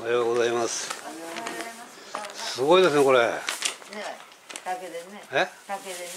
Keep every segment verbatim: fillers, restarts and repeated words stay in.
はようございます。すごいですね、これ。ね、 竹でね。 え？ 竹でね。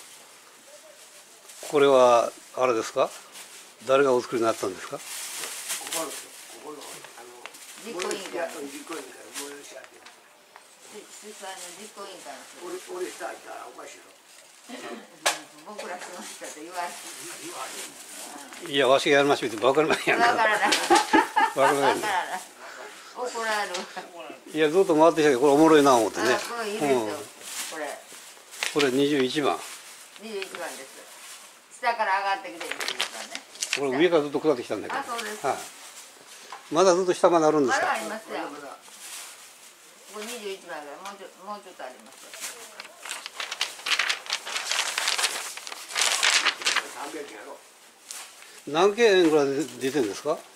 これはあれですか？誰がお作りになったんですか？ここの、ここのあの実行委員会。 実行委員会催しあって。 主催の実行委員会の人。 俺俺したいからおかしいよ。 僕らしましたって言われて。 いや、わしがやりましょうってバカなやんか。 わからない。 バカなやんか。 怒られる。 いや、ずっと回ってきたけど、これおもろいな思ってね。 これいいですよ。これ。 これにじゅういちばん。 にじゅういちばんです。下から上がってきてるんですね。これ上からずっと下ってきたんだけど。 あ、そうです。 はい。まだずっと下まであるんですか。 まだありますよ。これにじゅういちばんぐらい、もうちょもうちょっとあります。 何件ぐらい出てるんですか。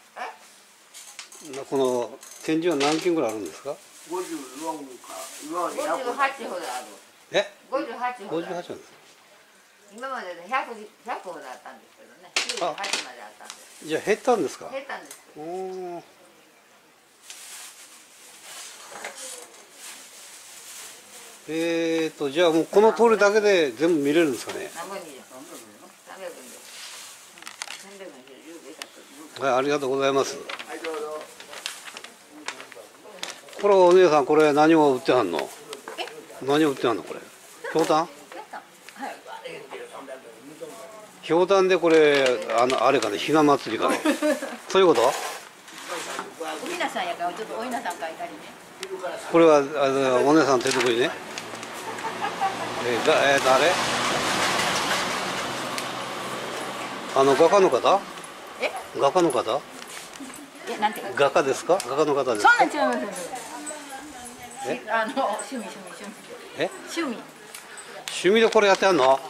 この展示は何件ぐらいあるんですか。 五十四か、今まで百八ほどある。 え？ 五十八ほど。 五十八なんです。 今までね、百百ほどあったんですけどね。九十八まであったんです。 じゃあ減ったんですか。 減ったんです。 おお。えーとじゃあもうこの通りだけで全部見れるんですかね。はい、ありがとうございます。これお姉さん、これ何を売ってはんの？何を売ってはんのこれ？ひょうたん？ひょうたんでこれあのあれかね、ひな祭りかね。そういうこと？ おひなさんやからちょっとおひなさん書いたりね。 これはあのお姉さん手作りね。えー、だえー、誰？あの画家の方？ え？ 画家の方？ え、なんて？ 画家ですか？画家の方ですか？ そんなん違います。え？あの趣味趣味趣味。 え？ 趣味。 趣味でこれやってはんの？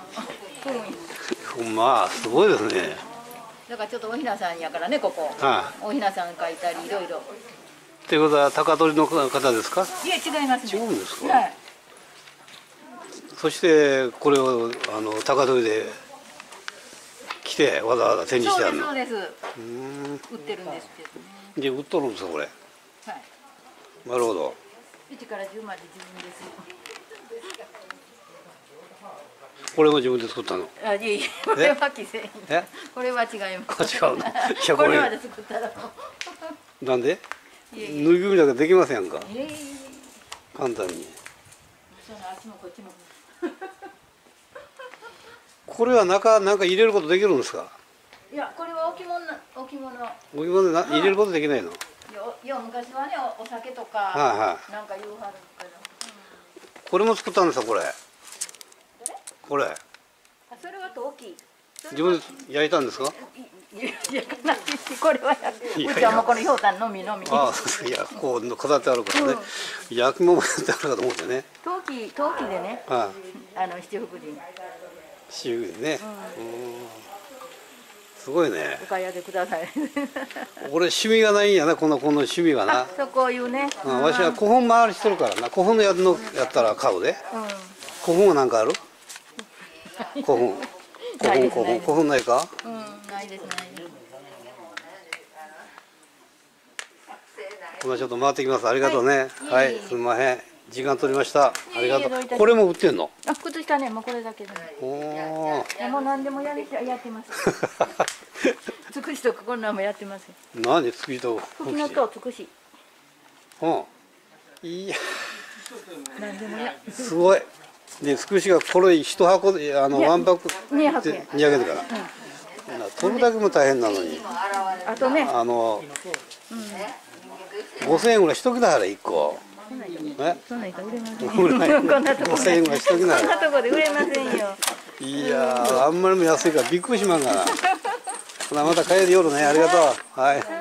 うん。まあすごいですね。 だからちょっとおひなさんやからね、ここ。 はい。 おひなさん書いたりいろいろ。 っていうことは高取の方ですか？ いや違いますね。 違うんですか？ はい。 そしてこれをあの高取で来てわざわざ展示してあるの。 そうですそうです。うん。売ってるんですけどね。 で売っとるんですかこれ。はい。なるほど。 一から十まで自分です。 これも自分で作ったの。 あ、いい。これは既製品。 え？これは違います。 違うの。いやこれまで作ったら。 なんで？縫いぐるみだけできませんか。 ええ。 簡単に。 そのあっちもこっちも。 これは中なんか入れることできるんですか。 いや、これは置物置物。 置物でな入れることできないの。 よ、よ昔はね、お酒とか。 はいはい。 なんか言うはるから。 これも作ったんですかこれ。これ。 あ、それは陶器。 自分で焼いたんですか。 いや、かなりこれはや。うちはもうこのひょうたんのみのみ。 ああ、いや、こう飾ってあるからね。焼き物やってあるかと思ってね。 陶器、陶器でね。あの七福神。 七福神ね。すごいね。 お買い上げください。 俺趣味がないんやな、このこの趣味がな。 そうこういうね。 わしは古本回りしてるからな。古本のやつのやったら買うで。古本は何かある？古本。古本古本古本ないか？ うん、ないですないです。 今ちょっと回ってきます。ありがとうね。はい、すみません。時間取りました。ありがとう。これも売ってんの？ あ、靴下ね、もうこれだけで。おお。もう何でもやりやってます。つくしとこんなんもやってます。 何つくしと？ ふきのとつくし。 うん。いや。 何でもや。 すごい。で、つくしがこれ一箱であのワンパックにひゃくえん。 にひゃくえんから。取るだけも大変なのに。 あとね。 あの。五千円ぐらいしときなはれ一個。 え？そんなん売れません。こんなとこ。 五千円ぐらいしときなはれ。 こんなとこで売れませんよ。 いやー、あんまりも安いからびっくりしまんがな。また帰り夜ね、ありがとう。はい。